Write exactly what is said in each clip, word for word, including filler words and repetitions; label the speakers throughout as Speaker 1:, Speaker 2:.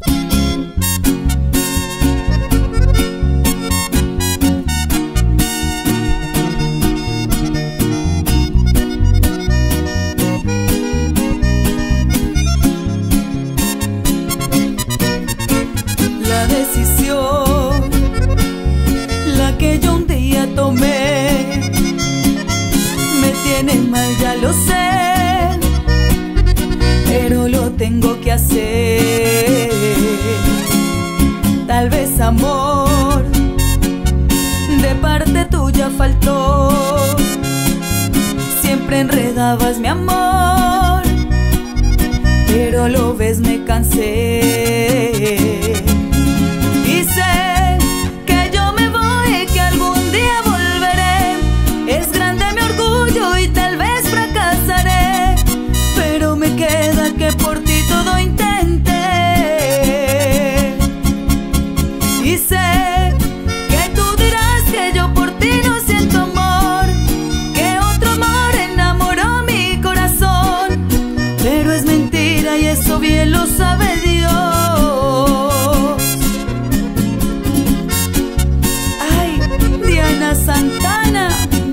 Speaker 1: La decisión, la que yo un día tomé, me tiene mal, ya lo sé, pero lo tengo que hacer. Tal vez amor de parte tuya faltó, siempre enredabas mi amor, pero lo ves, me cansé. Y sé que yo me voy, que algún día volveré. Es grande mi orgullo y tal vez fracasaré, pero me queda que por ti todo intenté. Y sé que tú dirás que yo por ti no siento amor, que otro amor enamoró mi corazón, pero es mentira y eso bien lo sabe Dios. Santana.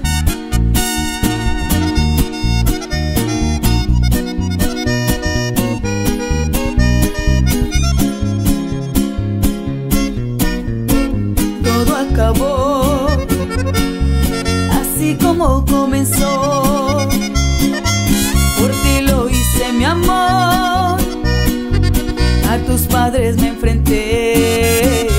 Speaker 1: Todo acabó así como comenzó, por ti lo hice mi amor, a tus padres me enfrenté,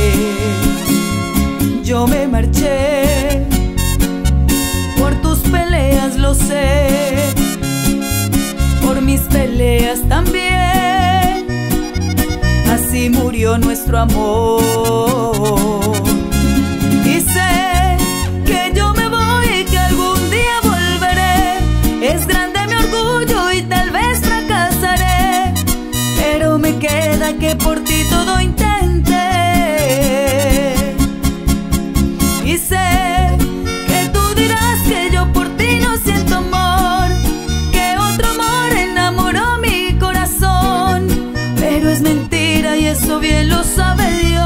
Speaker 1: yo me marché, por tus peleas lo sé, por mis peleas también, así murió nuestro amor. Y sé que yo me voy, que algún día volveré, es grande mi orgullo y tal vez fracasaré, pero me queda que por ti todo intenté. Y sé que tú dirás que yo por ti no siento amor, que otro amor enamoró mi corazón, pero es mentira y eso bien lo sabe Dios.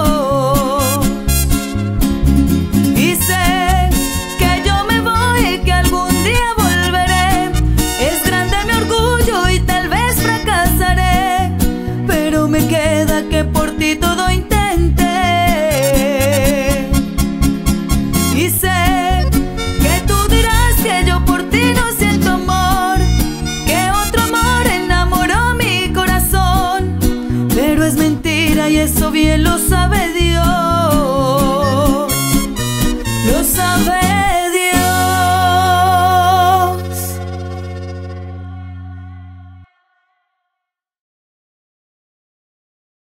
Speaker 1: Y sé que yo me voy, que algún día volveré, es grande mi orgullo y tal vez fracasaré, pero me queda que por ti todo intenté. Y sé que tú dirás que yo por ti no siento amor, que otro amor enamoró mi corazón, pero es mentira y eso bien lo sabe Dios, lo sabe.